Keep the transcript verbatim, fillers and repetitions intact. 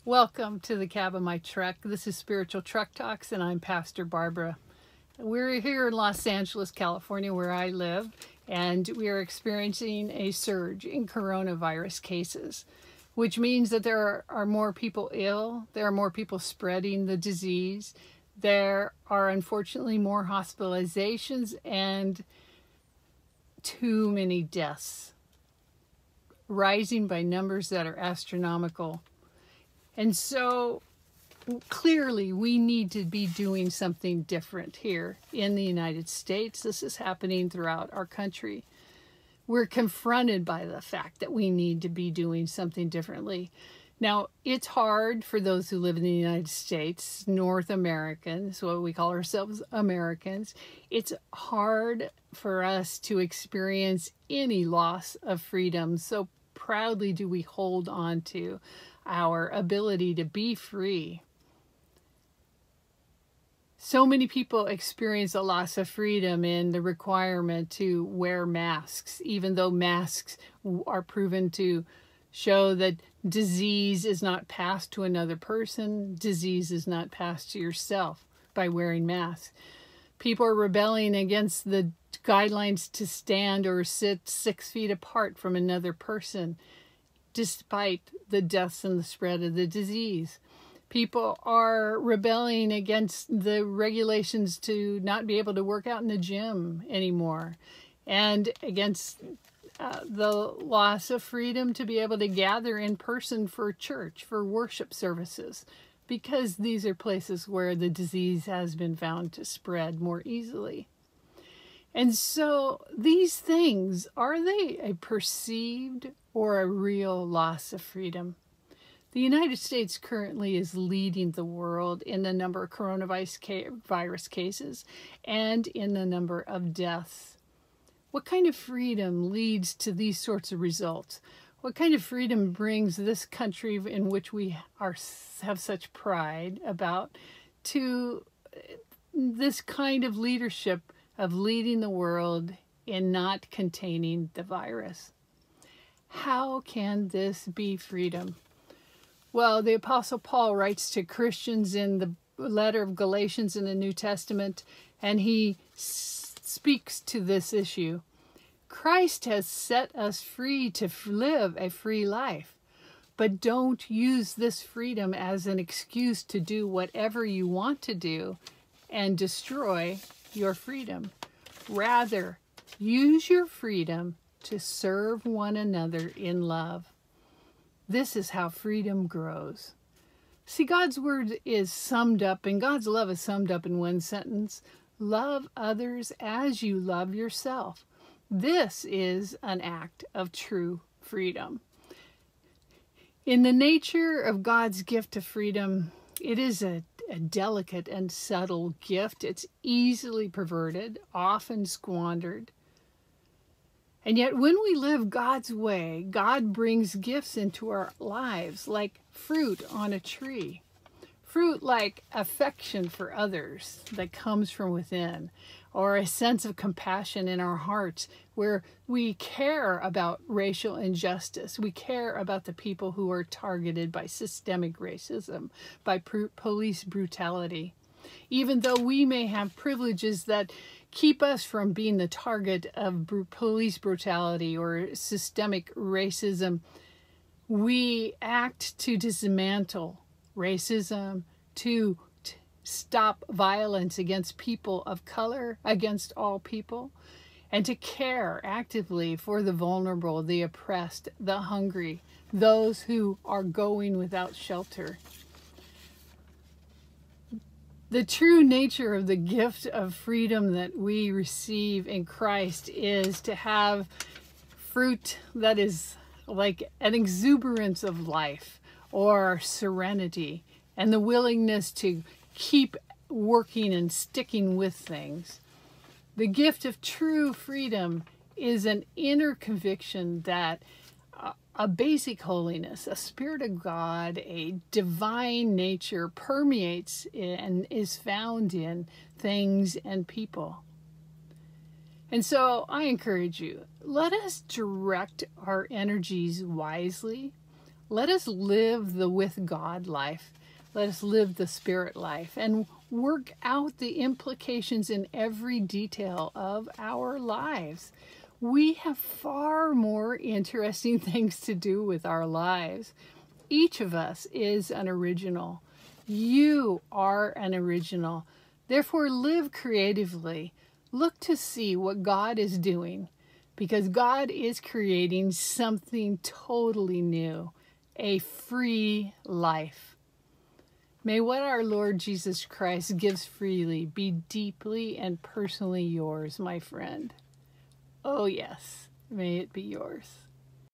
Welcome to the cab of my truck. This is Spiritual Truck Talks, and I'm Pastor Barbara. We're here in Los Angeles, California, where I live, and we are experiencing a surge in coronavirus cases, which means that there are, are more people ill, there are more people spreading the disease, there are unfortunately more hospitalizations, and too many deaths, rising by numbers that are astronomical. And so clearly we need to be doing something different here in the United States. This is happening throughout our country. We're confronted by the fact that we need to be doing something differently. Now, it's hard for those who live in the United States, North Americans, what we call ourselves Americans. It's hard for us to experience any loss of freedom. So proudly do we hold on to our ability to be free. So many people experience a loss of freedom in the requirement to wear masks, even though masks are proven to show that disease is not passed to another person, disease is not passed to yourself by wearing masks. People are rebelling against the guidelines to stand or sit six feet apart from another person, despite the deaths and the spread of the disease. People are rebelling against the regulations to not be able to work out in the gym anymore, and against uh, the loss of freedom to be able to gather in person for church, for worship services, because these are places where the disease has been found to spread more easily. And so these things, are they a perceived or a real loss of freedom? The United States currently is leading the world in the number of coronavirus cases and in the number of deaths. What kind of freedom leads to these sorts of results? What kind of freedom brings this country in which we are have such pride about to this kind of leadership of leading the world in not containing the virus? How can this be freedom? Well, the Apostle Paul writes to Christians in the letter of Galatians in the New Testament, and he s- speaks to this issue. Christ has set us free to f- live a free life, but don't use this freedom as an excuse to do whatever you want to do and destroy your freedom. Rather, use your freedom to serve one another in love. This is how freedom grows. See, God's word is summed up, and God's love is summed up in one sentence. Love others as you love yourself. This is an act of true freedom. In the nature of God's gift of freedom, it is a, a delicate and subtle gift. It's easily perverted, often squandered. And yet when we live God's way, God brings gifts into our lives like fruit on a tree. Fruit like affection for others that comes from within, or a sense of compassion in our hearts where we care about racial injustice. We care about the people who are targeted by systemic racism, by pr- police brutality. Even though we may have privileges that keep us from being the target of br- police brutality or systemic racism, we act to dismantle racism, to t- stop violence against people of color, against all people, and to care actively for the vulnerable, the oppressed, the hungry, those who are going without shelter. The true nature of the gift of freedom that we receive in Christ is to have fruit that is like an exuberance of life or serenity, and the willingness to keep working and sticking with things. The gift of true freedom is an inner conviction that a basic holiness, a spirit of God, a divine nature permeates and is found in things and people. And so I encourage you, let us direct our energies wisely, Let us live the with God life. Let us live the Spirit life and work out the implications in every detail of our lives. We have far more interesting things to do with our lives. Each of us is an original. You are an original. Therefore, live creatively. Look to see what God is doing, because God is creating something totally new, a free life. May what our Lord Jesus Christ gives freely be deeply and personally yours, my friend. Oh yes, may it be yours.